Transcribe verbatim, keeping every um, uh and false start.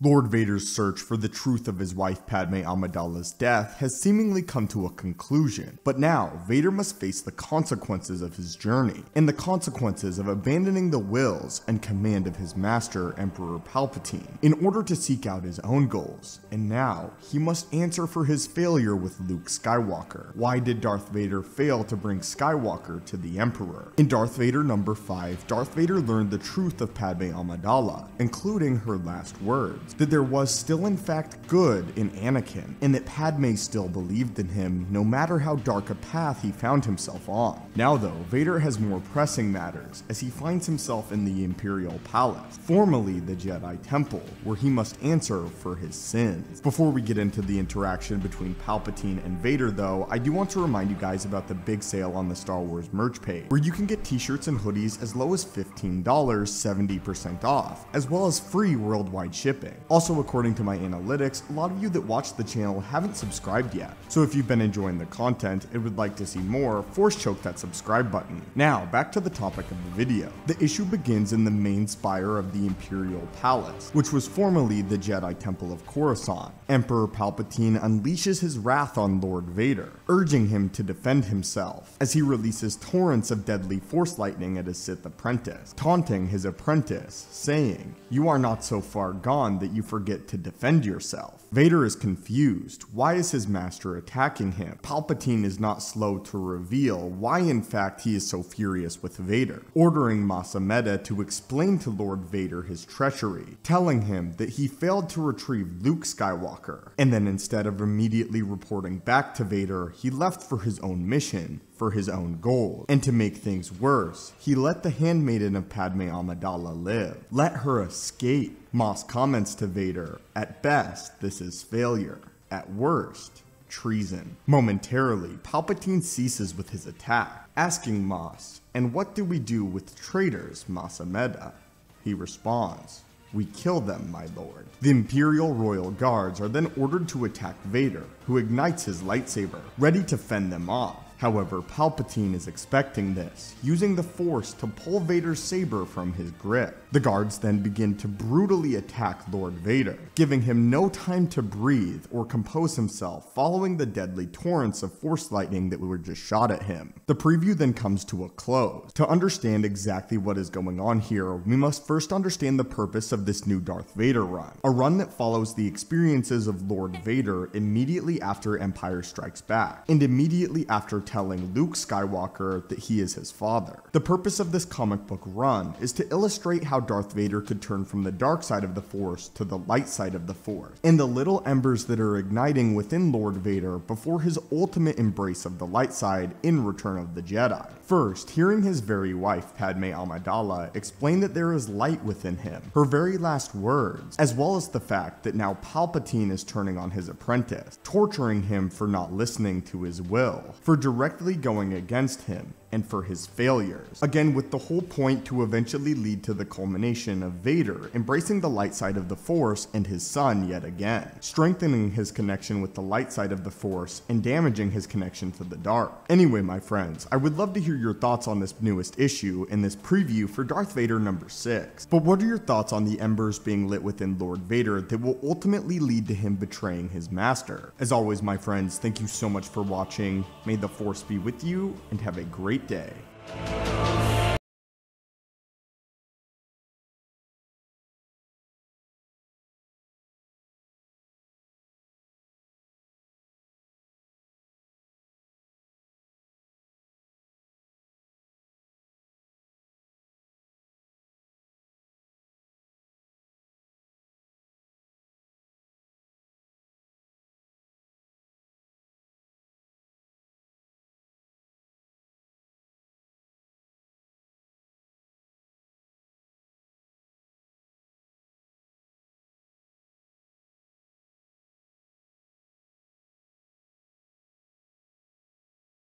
Lord Vader's search for the truth of his wife Padme Amidala's death has seemingly come to a conclusion, but now Vader must face the consequences of his journey, and the consequences of abandoning the wills and command of his master, Emperor Palpatine, in order to seek out his own goals. And now, he must answer for his failure with Luke Skywalker. Why did Darth Vader fail to bring Skywalker to the Emperor? In Darth Vader number five, Darth Vader learned the truth of Padme Amidala, including her last words, that there was still in fact good in Anakin, and that Padme still believed in him no matter how dark a path he found himself on. Now though, Vader has more pressing matters as he finds himself in the Imperial Palace, formerly the Jedi Temple, where he must answer for his sins. Before we get into the interaction between Palpatine and Vader though, I do want to remind you guys about the big sale on the Star Wars merch page, where you can get t-shirts and hoodies as low as fifteen dollars, seventy percent off, as well as free worldwide shipping. Also, according to my analytics, a lot of you that watch the channel haven't subscribed yet, so if you've been enjoying the content and would like to see more, force choke that subscribe button. Now, back to the topic of the video. The issue begins in the main spire of the Imperial Palace, which was formerly the Jedi Temple of Coruscant. Emperor Palpatine unleashes his wrath on Lord Vader, urging him to defend himself, as he releases torrents of deadly force lightning at his Sith apprentice, taunting his apprentice, saying, "You are not so far gone that you forget to defend yourself." Vader is confused. Why is his master attacking him? Palpatine is not slow to reveal why in fact he is so furious with Vader, ordering Mas Amedda to explain to Lord Vader his treachery, telling him that he failed to retrieve Luke Skywalker, and then instead of immediately reporting back to Vader, he left for his own mission, for his own goals. And to make things worse, he let the handmaiden of Padme Amidala live. Let her escape. Mas comments to Vader, "At best, this is failure. At worst, treason." Momentarily, Palpatine ceases with his attack, asking Mas, "And what do we do with traitors, Mas Amedda?" He responds, "We kill them, my lord." The Imperial Royal Guards are then ordered to attack Vader, who ignites his lightsaber, ready to fend them off. However, Palpatine is expecting this, using the Force to pull Vader's saber from his grip. The guards then begin to brutally attack Lord Vader, giving him no time to breathe or compose himself following the deadly torrents of Force lightning that were just shot at him. The preview then comes to a close. To understand exactly what is going on here, we must first understand the purpose of this new Darth Vader run, a run that follows the experiences of Lord Vader immediately after Empire Strikes Back, and immediately after telling Luke Skywalker that he is his father. The purpose of this comic book run is to illustrate how Darth Vader could turn from the dark side of the Force to the light side of the Force, and the little embers that are igniting within Lord Vader before his ultimate embrace of the light side in Return of the Jedi. First, hearing his very wife Padme Amidala explain that there is light within him, her very last words, as well as the fact that now Palpatine is turning on his apprentice, torturing him for not listening to his will, for directly going against him, and for his failures. Again, with the whole point to eventually lead to the culmination of Vader embracing the light side of the Force and his son yet again, strengthening his connection with the light side of the Force and damaging his connection to the dark. Anyway, my friends, I would love to hear your thoughts on this newest issue in this preview for Darth Vader number six. But what are your thoughts on the embers being lit within Lord Vader that will ultimately lead to him betraying his master? As always, my friends, thank you so much for watching. May the Force be with you, and have a great day.